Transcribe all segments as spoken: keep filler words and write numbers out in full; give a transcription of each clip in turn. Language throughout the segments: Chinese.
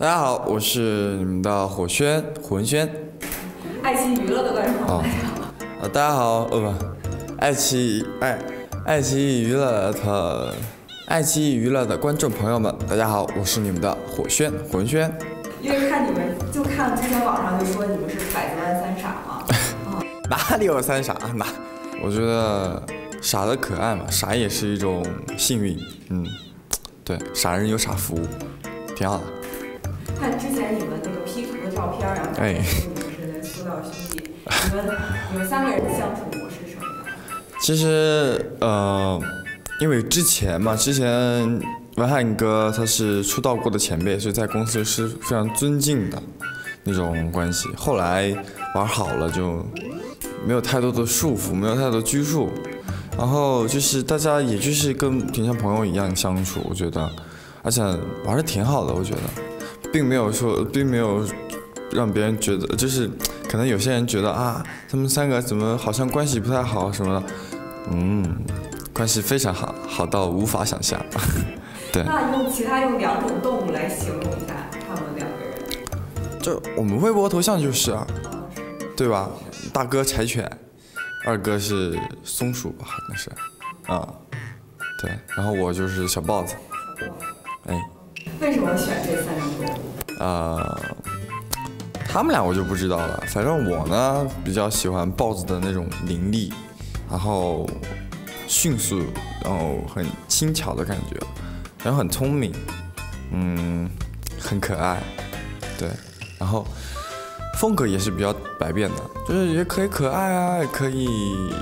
大家好，我是你们的火轩魂轩， 爱奇艺娱乐的观众朋友们。 呃，大家好，呃不，爱奇艺爱爱奇艺娱乐的爱奇艺娱乐的观众朋友们，大家好，我是你们的火轩魂轩。 因为看你们，就看之前网上就说你们是骰子湾三傻嘛。嗯、 哪里有三傻？哪？我觉得傻的可爱嘛，傻也是一种幸运。嗯，对，傻人有傻福，挺好的。 看之前你们那个 P 图的照片，然后说你们是塑料兄弟，你们你们三个人的相处模式是什么样？ 其实呃，因为之前嘛，之前文翰哥他是出道过的前辈，所以在公司是非常尊敬的那种关系。后来玩好了，就没有太多的束缚，没有太多拘束，然后就是大家也就是跟挺像朋友一样相处，我觉得，而且玩的挺好的，我觉得。并没有说，并没有让别人觉得，就是可能有些人觉得啊，他们三个怎么好像关系不太好什么的，嗯，关系非常好，好到无法想象。对。 那用其他用两种动物来形容一下他们两个人。 就我们微博头像就是啊，对吧？大哥柴犬，二哥是松鼠吧，好像是，啊，对，然后我就是小豹子，哎。 为什么选这三种动物？ 呃，他们俩我就不知道了。反正我呢比较喜欢豹子的那种凌厉，然后迅速，然后很轻巧的感觉，然后很聪明，嗯，很可爱，对，然后风格也是比较百变的，就是也可以可爱啊，也可以，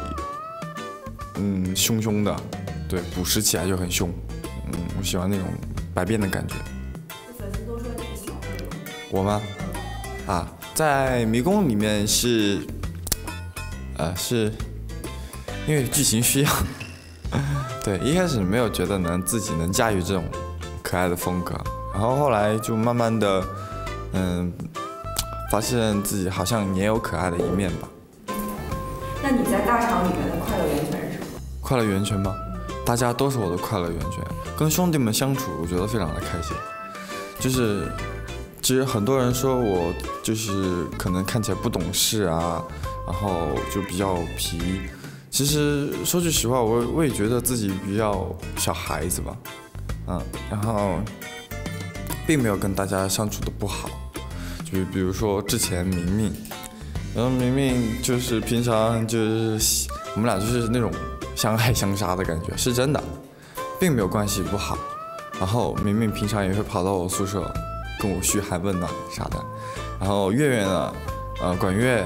嗯，凶凶的，对，捕食起来就很凶，嗯，我喜欢那种百变的感觉。 粉丝都说你是小恶龙。 我吗？啊，在迷宫里面是，呃，是因为剧情需要，对，一开始没有觉得能自己能驾驭这种可爱的风格，然后后来就慢慢的，嗯，发现自己好像也有可爱的一面吧。 那你在大厂里面的快乐源泉是什么？ 快乐源泉吗？大家都是我的快乐源泉，跟兄弟们相处，我觉得非常的开心。就是，其实很多人说我就是可能看起来不懂事啊，然后就比较皮。其实说句实话，我我也觉得自己比较小孩子吧，嗯，然后并没有跟大家相处的不好。就比如说之前明明，然后明明就是平常就是我们俩就是那种相爱相杀的感觉，是真的，并没有关系不好。然后明明平常也会跑到我宿舍跟我嘘寒问暖啥的。然后月月呢，呃，管月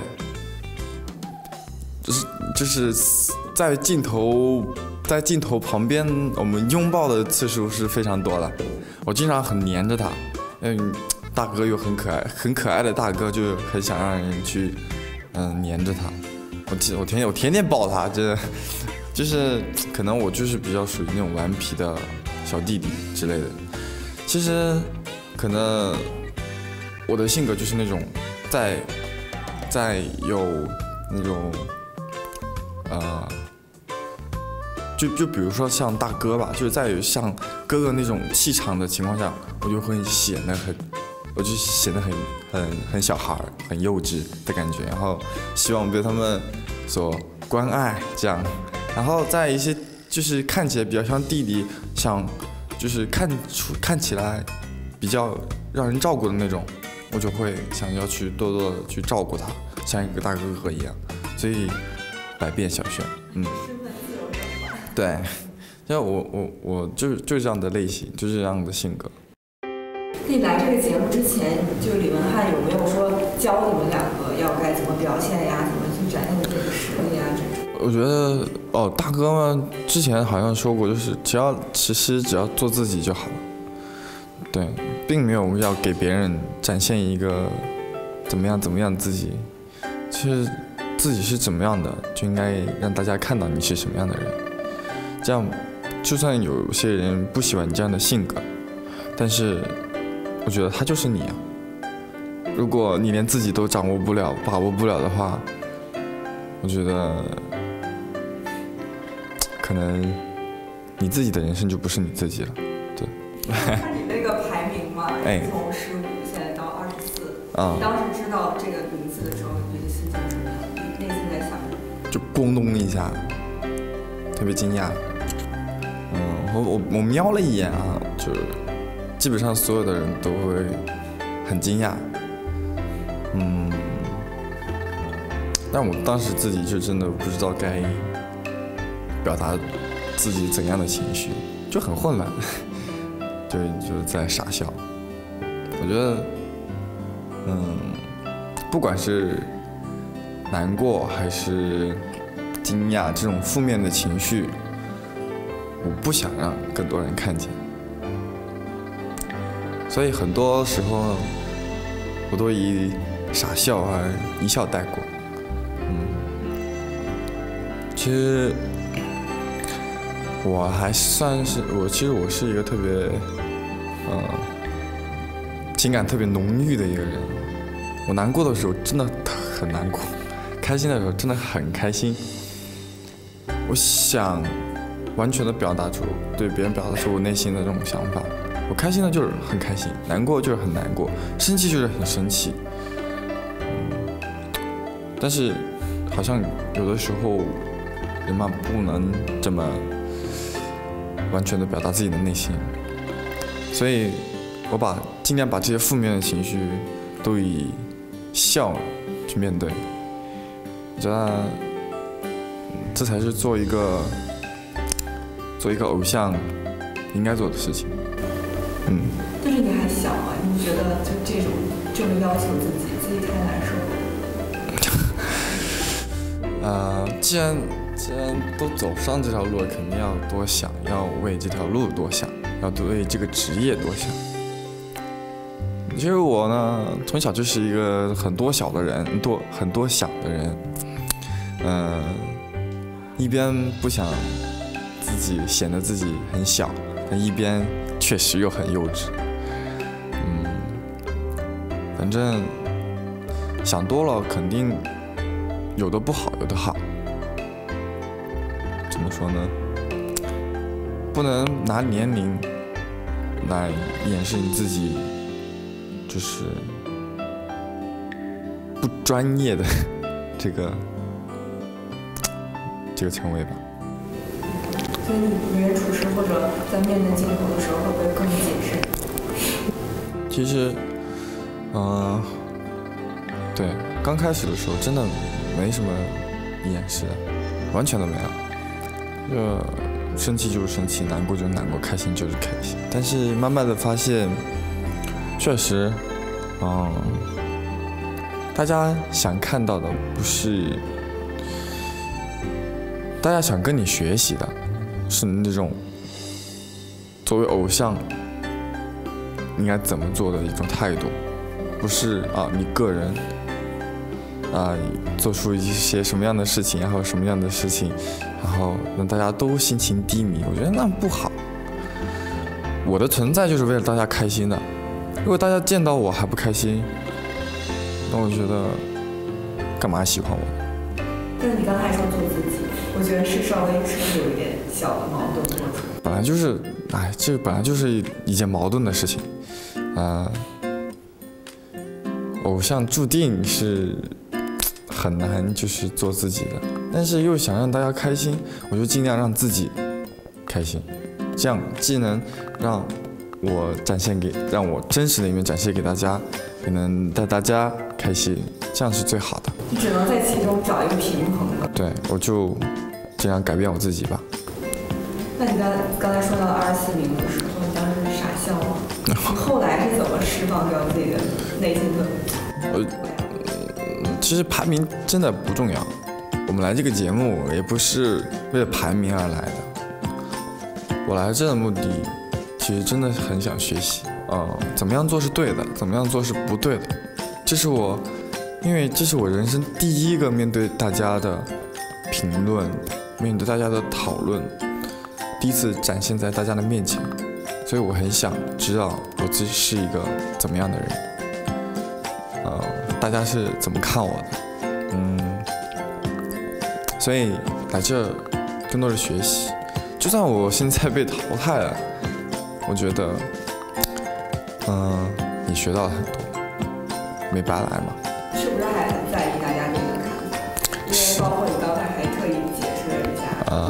就是就是在镜头在镜头旁边，我们拥抱的次数是非常多的。我经常很黏着他，嗯，大哥又很可爱，很可爱的大哥就很想让人去嗯黏着他。我我天天我天天抱他，这。就是可能我就是比较属于那种顽皮的小弟弟之类的。其实可能我的性格就是那种在在有那种呃，就就比如说像大哥吧，就是在有像哥哥那种气场的情况下，我就会显得很，我就显得很很很小孩，很幼稚的感觉，然后希望被他们所关爱这样。然后在一些就是看起来比较像弟弟，像就是看出看起来比较让人照顾的那种，我就会想要去多多的去照顾他，像一个大哥哥一样。所以百变小轩，嗯，对，像我我我就是就是这样的类型，就是这样的性格。 你来这个节目之前，就李文翰有没有说教你们两个要该怎么表现呀，怎么去展现自己的实力啊这种？ 我觉得哦，大哥们之前好像说过，就是只要其实只要做自己就好了，对，并没有要给别人展现一个怎么样怎么样自己，其实自己是怎么样的，就应该让大家看到你是什么样的人，这样就算有些人不喜欢你这样的性格，但是我觉得他就是你啊。如果你连自己都掌握不了、把握不了的话，我觉得可能你自己的人生就不是你自己了。对。 看你那个排名嘛， 哎， 从十五啊。 当时知道这个名字的时候，你的心情是什么样？你内心在想什么？ 就咣咚一下，特别惊讶。嗯，我我我瞄了一眼啊，就基本上所有的人都会很惊讶。嗯，但我当时自己就真的不知道该表达自己怎样的情绪，就很混乱，就就在傻笑。我觉得，嗯，不管是难过还是惊讶这种负面的情绪，我不想让更多人看见，所以很多时候呢，我都以傻笑而一笑带过。嗯，其实我还算是我，其实我是一个特别，呃，情感特别浓郁的一个人。我难过的时候真的很难过，开心的时候真的很开心。我想完全的表达出对别人表达出我内心的这种想法。我开心的就是很开心，难过就是很难过，生气就是很生气。嗯，但是好像有的时候人嘛不能这么完全的表达自己的内心，所以我把尽量把这些负面的情绪都以笑去面对。我觉得这才是做一个做一个偶像应该做的事情。嗯。 但是你还小啊，你觉得就这种这么要求自己，自己太难受了？ 呃，既然既然都走上这条路，肯定要多想，要为这条路多想，要为这个职业多想。其实我呢，从小就是一个很多小的人，多很多想的人。嗯、呃，一边不想自己显得自己很小，但一边确实又很幼稚。嗯，反正想多了，肯定有的不好，有的好。怎么说呢？不能拿年龄来掩饰你自己，就是不专业的这个这个称谓吧。 所以你为人处事或者在面对镜头的时候，会不会更谨慎？ 其实，嗯、呃，对，刚开始的时候真的没什么掩饰，完全都没有。就生气就是生气，难过就是难过，开心就是开心。但是慢慢的发现，确实，嗯，大家想看到的不是，大家想跟你学习的，是那种作为偶像应该怎么做的一种态度，不是啊你个人啊做出一些什么样的事情，然后什么样的事情，然后让大家都心情低迷，我觉得那不好。我的存在就是为了大家开心的，如果大家见到我还不开心，那我觉得干嘛喜欢我？ 但是你刚才说做自己，我觉得是稍微是不是有一点小的矛盾做出来？ 本来就是，哎，这本来就是一件矛盾的事情，啊、呃，偶像注定是很难就是做自己的，但是又想让大家开心，我就尽量让自己开心，这样既能让我展现给，让我真实的一面展现给大家，也能带大家开心，这样是最好的。 你只能在其中找一个平衡吧。 对，我就尽量改变我自己吧。 那你刚刚才说到二十四名的时候，你当时是傻笑吗？你后来是怎么释放掉自己的内心的？ 我其实排名真的不重要，我们来这个节目也不是为了排名而来的。我来这的目的，其实真的很想学习，呃，怎么样做是对的，怎么样做是不对的。这是我，因为这是我人生第一个面对大家的评论，面对大家的讨论，第一次展现在大家的面前，所以我很想知道我自己是一个怎么样的人，呃，大家是怎么看我的，嗯，所以来这更多的学习。就算我现在被淘汰了，我觉得，嗯、呃，也学到了很多。 没白来嘛。 是不是还很在意大家对你的看法？因为包括你刚才还特意解释了一下啊，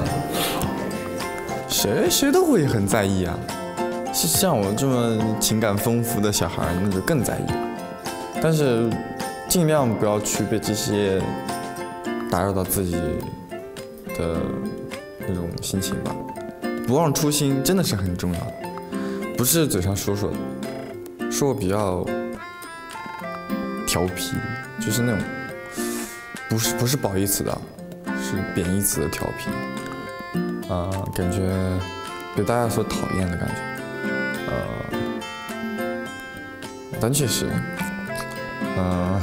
谁谁都会很在意啊。像我这么情感丰富的小孩，那就更在意。但是尽量不要去被这些打扰到自己的那种心情吧。不忘初心真的是很重要的，不是嘴上说说的，说我比较调皮，就是那种不是不是褒义词的，是贬义词的调皮啊、呃，感觉被大家所讨厌的感觉。呃，但确实，嗯、呃，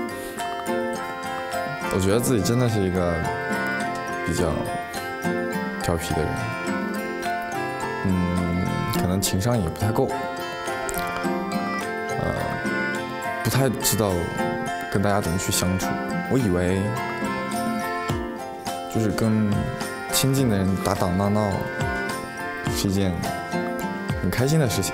我觉得自己真的是一个比较调皮的人，嗯，可能情商也不太够，呃，不太知道跟大家怎么去相处。我以为就是跟亲近的人打打闹闹是一件很开心的事情，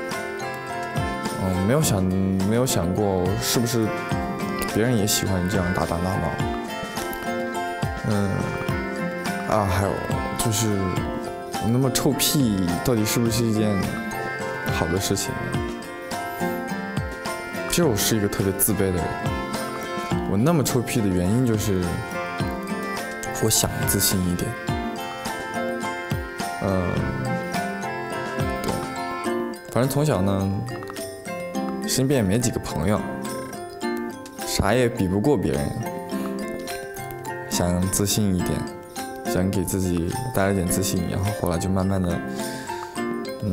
嗯，没有想没有想过是不是别人也喜欢这样打打闹闹。嗯，啊，还有就是我那么臭屁，到底是不是一件好的事情呢？其实我是一个特别自卑的人，我那么臭屁的原因就是我想自信一点。嗯。反正从小呢，身边也没几个朋友，啥也比不过别人，想自信一点，想给自己带来点自信，然后后来就慢慢的，嗯，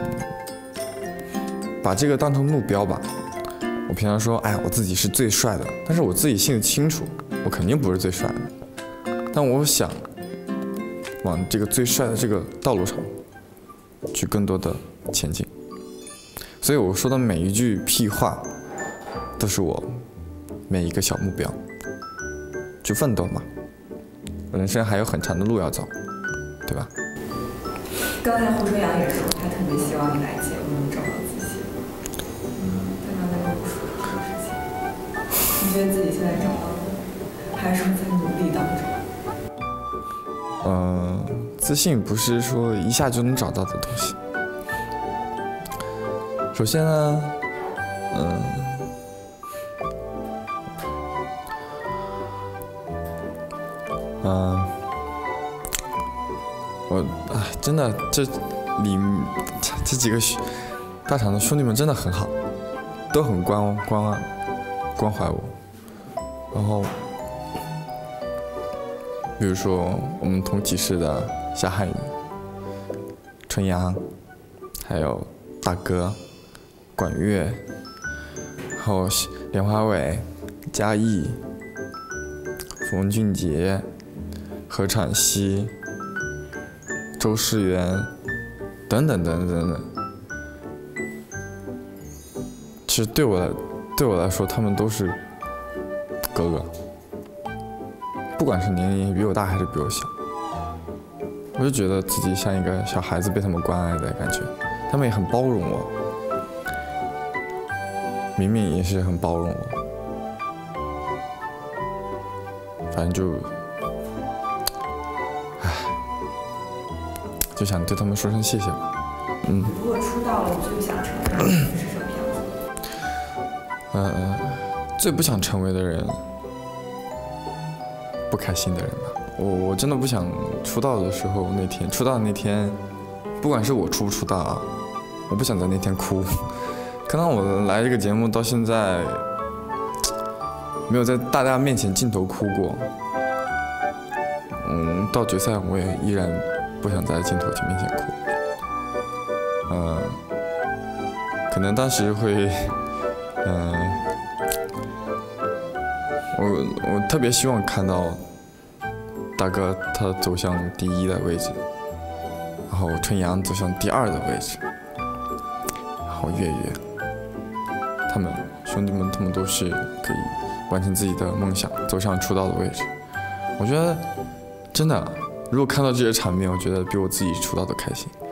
把这个当成目标吧。我平常说，哎，我自己是最帅的，但是我自己心里清楚，我肯定不是最帅的，但我想往这个最帅的这个道路上去更多的前进。所以我说的每一句屁话，都是我每一个小目标，去奋斗嘛。人生还有很长的路要走，对吧？ 刚才胡春阳也说，他特别希望你来节目能找到自信。嗯，他刚才跟我说这个事情，你觉得自己现在找到了，还是说在努力当中？ 嗯、呃，自信不是说一下就能找到的东西。首先呢，嗯，嗯，我哎，真的这里这几个大厂的兄弟们真的很好，都很关关关怀我。然后，比如说我们同体室的夏汉语、春阳，还有大哥。管乐，然后莲花伟、嘉义、冯俊杰、何昶希、周世元等等等等等等。其实对我来对我来说，他们都是哥哥，不管是年龄比我大还是比我小，我就觉得自己像一个小孩子被他们关爱的感觉，他们也很包容我。明明也是很包容我，反正就，唉，就想对他们说声谢谢吧。嗯。 如果出道了，最想成为的人是什么样子？ 呃，最不想成为的人，不开心的人吧。我我真的不想出道的时候那天，出道的那天，不管是我出不出道啊，我不想在那天哭。可能我来这个节目到现在，没有在大家面前镜头哭过。嗯，到决赛我也依然不想在镜头面前哭。嗯、呃，可能当时会，嗯、呃，我我特别希望看到大哥他走向第一的位置，然后春阳走向第二的位置，然后月月。他们兄弟们，他们都是可以完成自己的梦想，走上出道的位置。我觉得，真的，如果看到这些场面，我觉得比我自己出道的开心。